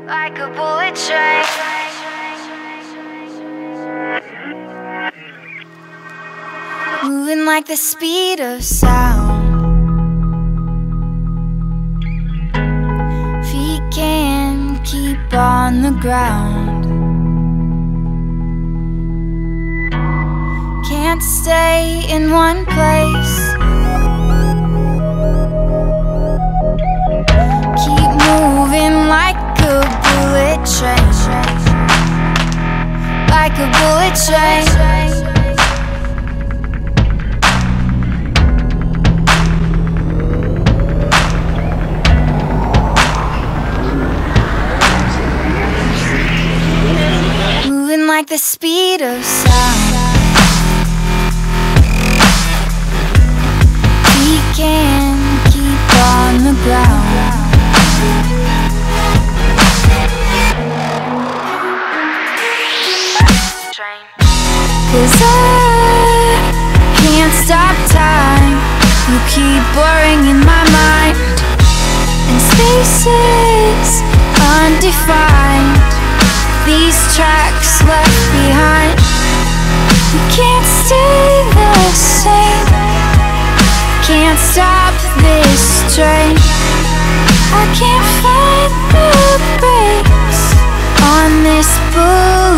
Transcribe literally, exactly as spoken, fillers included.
like a bullet train. Moving like the speed of sound. Feet can't keep on the ground. Can't stay in one place. Keep moving like a bullet train. Like a bullet train. Moving like the speed of sound. We can't keep on the ground. Cause I can't stop time. You keep blurring in my mind, and spaces undefined. These tracks left behind. You can't stay the same. Can't stop this train. I can't find the brakes on this bullet